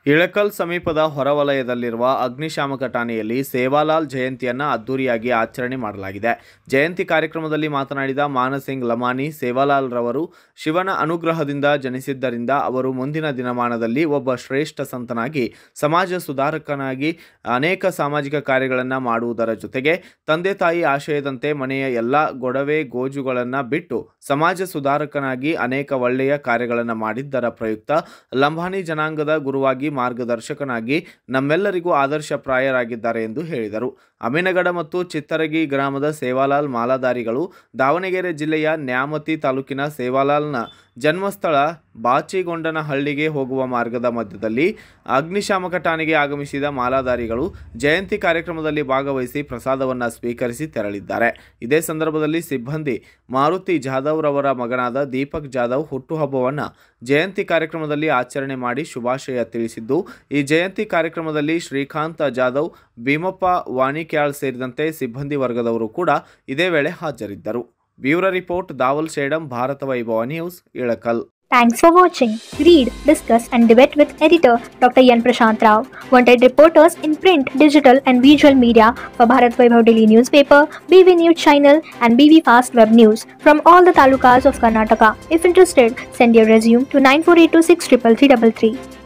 ಇಳಕಲ್ ಸಮೀಪದ ಹೊರವಲಯದಲ್ಲಿರುವ ಅಗ್ನಿಶಾಮಕ ಠಾಣೆಯಲ್ಲಿ ಸೇವಾಲಾಲ್ ಜಯಂತಿಯನ್ನು ಅದ್ದೂರಿಯಾಗಿ ಆಚರಣೆ ಮಾಡಲಾಗಿದೆ. ಜಯಂತಿ ಕಾರ್ಯಕ್ರಮದಲ್ಲಿ ಮಾತನಾಡಿದ ಮಾನಸಿಂಗ್ ಲಮಾನಿ, ಸೇವಾಲಾಲ್ ರವರು ಶಿವನ ಅನುಗ್ರಹದಿಂದ ಜನಿಸಿದ್ದರಿಂದ ಅವರು ಮುಂದಿನ ದಿನಮಾನದಲ್ಲಿ ಒಬ್ಬ ಶ್ರೇಷ್ಠ ಸಂತನಾಗಿ ಸಮಾಜ ಸುಧಾರಕನಾಗಿ ಅನೇಕ ಸಾಮಾಜಿಕ ಕಾರ್ಯಗಳನ್ನು ಮಾಡುವುದರ ಜೊತೆಗೆ ತಂದೆ ತಾಯಿ ಆಶಯದಂತೆ ಮನೆಯ ಎಲ್ಲ ಗೊಡವೆ ಗೋಜುಗಳನ್ನು ಬಿಟ್ಟು ಸಮಾಜ ಸುಧಾರಕನಾಗಿ ಅನೇಕ ಒಳ್ಳೆಯ ಕಾರ್ಯಗಳನ್ನು ಮಾಡಿದ್ದರ ಪ್ರಯುಕ್ತ ಲಂಬಾಣಿ ಜನಾಂಗದ ಗುರುವಾಗಿ ಮಾರ್ಗದರ್ಶಕನಾಗಿ ನಮ್ಮೆಲ್ಲರಿಗೂ ಆದರ್ಶಪ್ರಾಯರಾಗಿದ್ದಾರೆ ಎಂದು ಹೇಳಿದರು. ಅಮೀನಗಡ ಮತ್ತು ಚಿತ್ತರಗಿ ಗ್ರಾಮದ ಸೇವಾಲಾಲ್ ಮಾಲಾಧಾರಿಗಳು ದಾವಣಗೆರೆ ಜಿಲ್ಲೆಯ ನ್ಯಾಮತಿ ತಾಲೂಕಿನ ಸೇವಾಲಾಲ್ನ ಜನ್ಮಸ್ಥಳ ಬಾಚಿಗೊಂಡನಹಳ್ಳಿಗೆ ಹೋಗುವ ಮಾರ್ಗದ ಮಧ್ಯದಲ್ಲಿ ಅಗ್ನಿಶಾಮಕ ಠಾಣೆಗೆ ಆಗಮಿಸಿದ ಮಾಲಾಧಾರಿಗಳು ಜಯಂತಿ ಕಾರ್ಯಕ್ರಮದಲ್ಲಿ ಭಾಗವಹಿಸಿ ಪ್ರಸಾದವನ್ನು ಸ್ವೀಕರಿಸಿ ತೆರಳಿದ್ದಾರೆ. ಇದೇ ಸಂದರ್ಭದಲ್ಲಿ ಸಿಬ್ಬಂದಿ ಮಾರುತಿ ಜಾಧವ್ ರವರ ಮಗನಾದ ದೀಪಕ್ ಜಾಧವ್ ಹುಟ್ಟುಹಬ್ಬವನ್ನು ಜಯಂತಿ ಕಾರ್ಯಕ್ರಮದಲ್ಲಿ ಆಚರಣೆ ಮಾಡಿ ಶುಭಾಶಯ ತಿಳಿಸಿದ್ದು, ಈ ಜಯಂತಿ ಕಾರ್ಯಕ್ರಮದಲ್ಲಿ ಶ್ರೀಕಾಂತ್ ಜಾಧವ್, ಭೀಮಪ್ಪ ವಾಣಿಕ್ಯಾಳ್ ಸೇರಿದಂತೆ ಸಿಬ್ಬಂದಿ ವರ್ಗದವರು ಕೂಡ ಇದೇ ವೇಳೆ ಹಾಜರಿದ್ದರು. Bureau report Dawal Shedam, Bharat Vaibhav news, Ilkal. Thanks for watching. Read, discuss and debate with editor Dr. Yan Prashant Rao. Wanted reporters in print, digital and visual media for Bharat Vaibhav Daily Newspaper, BV News Channel and BV Fast Web News from all the talukas of Karnataka. If interested, send your resume to 9482633333.